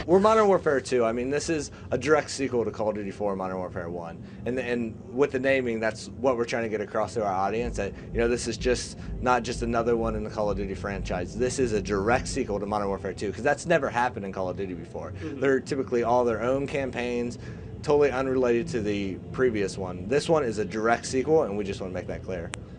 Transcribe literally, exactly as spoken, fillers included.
We're Modern Warfare two. I mean, this is a direct sequel to Call of Duty four, Modern Warfare one. And and with the naming, that's what we're trying to get across to our audience. That, you know, this is just not just another one in the Call of Duty franchise. This is a direct sequel to Modern Warfare two, because that's never happened in Call of Duty before. Mm-hmm. They're typically all their own campaigns, totally unrelated to the previous one. This one is a direct sequel, and we just want to make that clear.